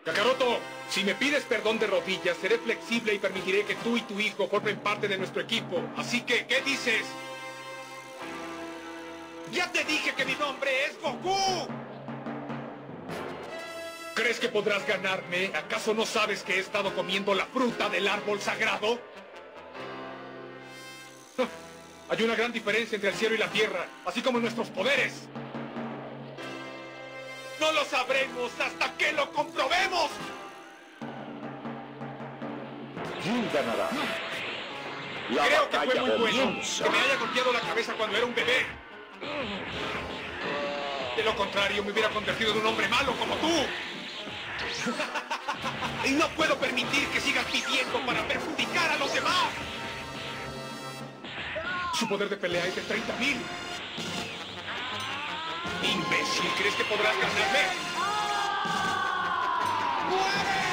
Kakaroto, si me pides perdón de rodillas, seré flexible y permitiré que tú y tu hijo formen parte de nuestro equipo. Así que, ¿qué dices? ¡Ya te dije que mi nombre es Goku! ¿Crees que podrás ganarme? ¿Acaso no sabes que he estado comiendo la fruta del árbol sagrado? Hay una gran diferencia entre el cielo y la tierra, así como nuestros poderes. ¡No lo sabremos hasta que lo comprobemos! ¿Quién ganará? Creo que fue muy bueno que me haya golpeado la cabeza cuando era un bebé. De lo contrario, me hubiera convertido en un hombre malo como tú. Y no puedo permitir que sigas pidiendo para perjudicar a los demás. Su poder de pelea es de 30.000. Imbécil, ¿crees que podrás ganarme? ¡Muere!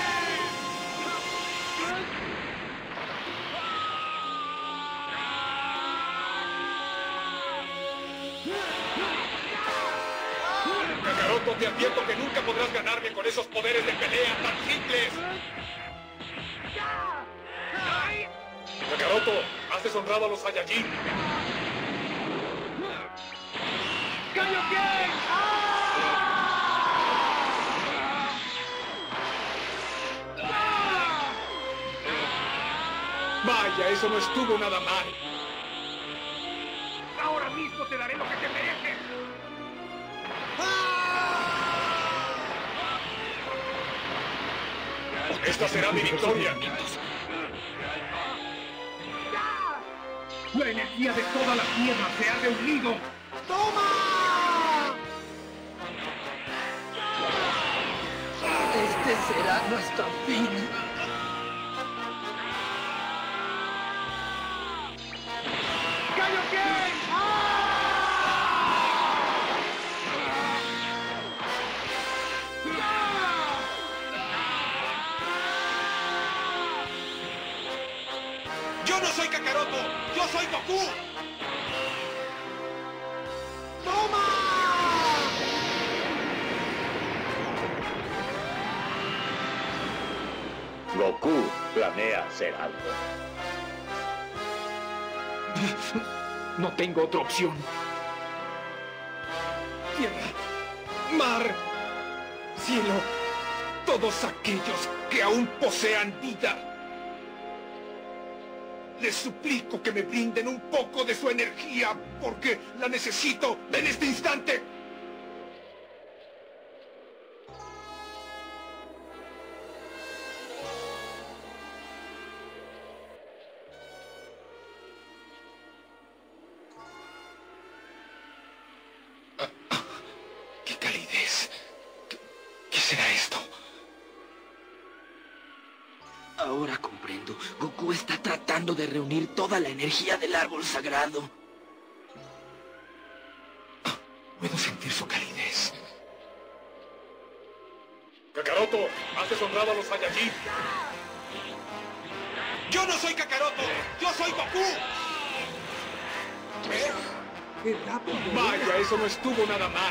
Kakaroto, te advierto que nunca podrás ganarme con esos poderes de pelea tan simples. Kakaroto, has deshonrado a los Saiyajin. ¡Kaioken! Vaya, eso no estuvo nada mal. Ahora mismo te daré lo que te mereces. Esta será mi victoria. La energía de toda la tierra se ha reunido. ¡Toma! Este será nuestro fin. ¡Kaioken! ¡Yo no soy Kakaroto! ¡Yo soy Goku! ¡Toma! Goku planea hacer algo. No tengo otra opción. Tierra, mar, cielo, todos aquellos que aún posean vida. Les suplico que me brinden un poco de su energía, porque la necesito en este instante. ¡Qué calidez! ¿Qué será esto? Ahora comprendo. Goku está tratando de reunir toda la energía del árbol sagrado. Puedo sentir su calidez. Kakaroto, has deshonrado a los Saiyajin. ¡Yo no soy Kakaroto! ¡Yo soy Goku! ¡Qué rápido! Vaya, eso no estuvo nada mal.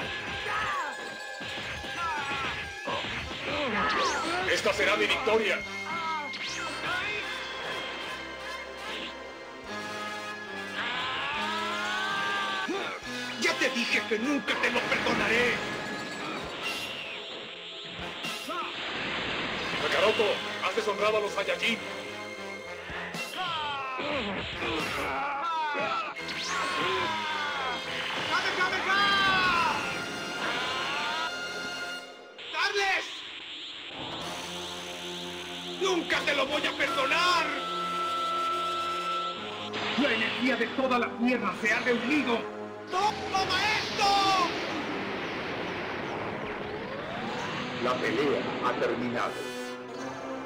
Esta será mi victoria. Ya te dije que nunca te lo perdonaré. Kakaroto, has deshonrado a los Saiyajin. ¡Darles! ¡Nunca te lo voy a perdonar! La energía de toda la tierra se ha reunido. ¡Toma esto! La pelea ha terminado.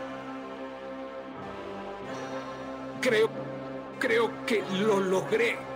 Creo que lo logré.